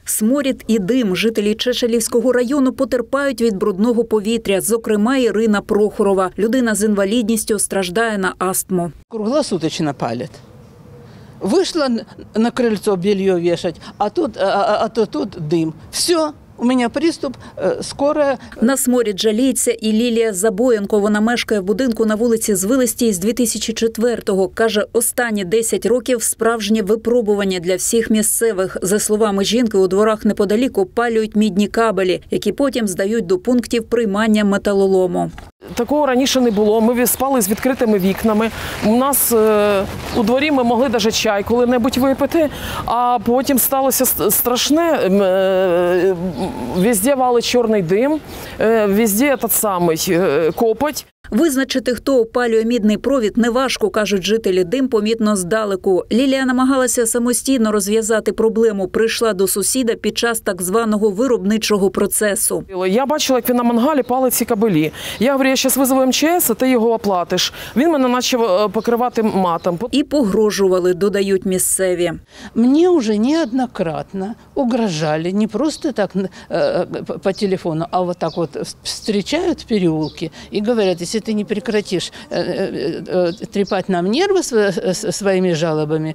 Сморід і дим. Жителі Чешелівського району потерпають від брудного повітря. Зокрема, Ірина Прохорова. Людина з інвалідністю страждає на астму. Круглосуточно палят. Вышла на крыльцо белье вешать, а тут дым. Все. У мене приступ, скоро. На сморід жаліється і Лілія Забоєнко. Вона мешкає в будинку на вулиці Звилистій з 2004-го. Каже, останні 10 років – справжнє випробування для всіх місцевих. За словами жінки, у дворах неподалік опалюють мідні кабелі, які потім здають до пунктів приймання металолому. Такого раніше не було. Ми спали з відкритими вікнами. У нас у дворі ми могли навіть чай коли-небудь випити, а потім сталося страшне. Везде валить чорний дим, везде копоть. Визначити, хто опалює мідний провід, неважко, кажуть жителі. Дим помітно здалеку. Лілія намагалася самостійно розв'язати проблему. Прийшла до сусіда під час так званого виробничого процесу. Я бачила, як він на мангалі палить ці кабелі. Я говорю, я зараз визову МЧС, а ти його оплатиш. Він мене почав покривати матом. І погрожували, додають місцеві. Мені вже неоднократно угрожали, не просто так по телефону, а вот так вот встречают в переулке и говорят, если ты не прекратишь трепать нам нервы своими жалобами,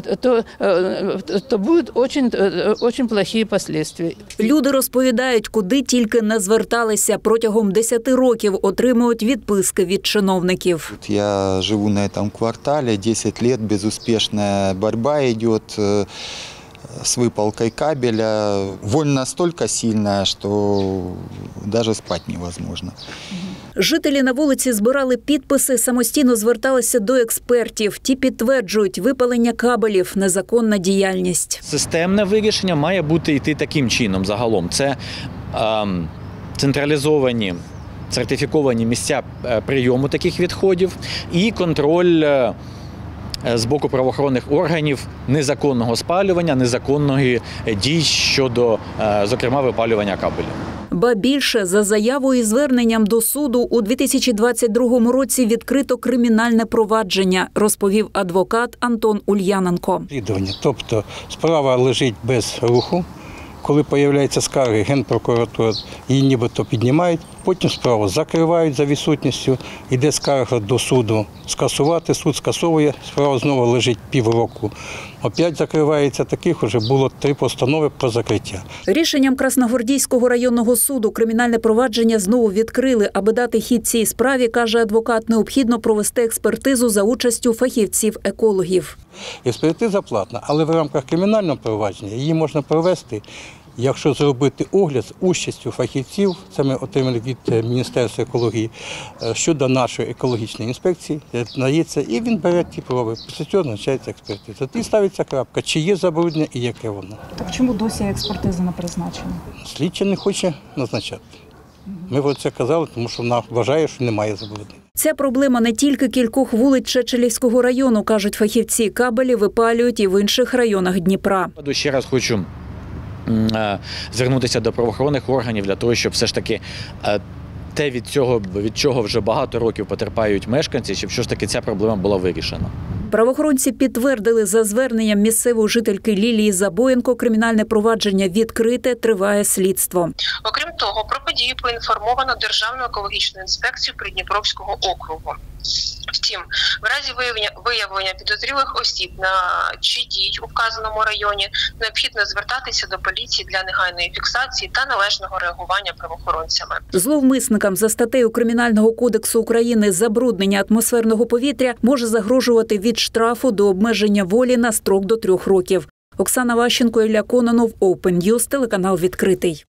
то будуть дуже плохі последствия. Люди розповідають, куди тільки не зверталися. Протягом 10 років отримують відписки від чиновників. Я живу на цьому кварталі, 10 років безуспішна боротьба йде с выпалкой кабеля. Вонь настолько сильная, что даже спать невозможно. Жителі на вулиці збирали підписи, самостійно зверталися до експертів. Ті підтверджують, випалення кабелів – незаконна діяльність. Системне вирішення має бути йти таким чином загалом. Це централізовані, сертифіковані місця прийому таких відходів і контроль з боку правоохоронних органів незаконного спалювання, незаконної дій щодо, зокрема, випалювання кабелів. Ба більше, за заявою і зверненням до суду у 2022 році відкрито кримінальне провадження, розповів адвокат Антон Ульяненко. Тобто справа лежить без руху. Коли з'являються скарги, Генпрокуратура її нібито піднімають, потім справу закривають за відсутністю, йде скарга до суду скасувати, суд скасовує, справа знову лежить півроку. Опять закривається, таких вже було 3 постанови про закриття. Рішенням Красногвардійського районного суду кримінальне провадження знову відкрили. Аби дати хід цій справі, каже адвокат, необхідно провести експертизу за участю фахівців-екологів. Експертиза платна, але в рамках кримінального провадження її можна провести, якщо зробити огляд з участю фахівців, це ми отримали від Міністерства екології, щодо нашої екологічної інспекції, надається, і він бере ті проби. Після цього назначається експертиза. І ставиться крапка, чи є забруднення і яке воно. Так чому досі експертиза не призначена? Слідчий не хоче назначати. Ми про це казали, тому що вона вважає, що немає забруднення. Ця проблема не тільки кількох вулиць Чешелівського району, кажуть фахівці. Кабелі випалюють і в інших районах Дніпра. Ще раз хочу звернутися до правоохоронних органів для того, щоб все ж таки те, від чого вже багато років потерпають мешканці, щоб все ж таки ця проблема була вирішена. Правоохоронці підтвердили, за зверненням місцевої жительки Лілії Забоєнко, кримінальне провадження відкрите, триває слідство. Окрім того, про подію поінформовано Державну екологічну інспекцію Придніпровського округу. Втім, в разі виявлення підозрілих осіб на чи дій у вказаному районі необхідно звертатися до поліції для негайної фіксації та належного реагування правоохоронцями. Зловмисникам за статтею Кримінального кодексу України забруднення атмосферного повітря може загрожувати від штрафу до обмеження волі на строк до 3 років. Оксана Ващенко, Ілля Кононов, Open News, телеканал «Відкритий».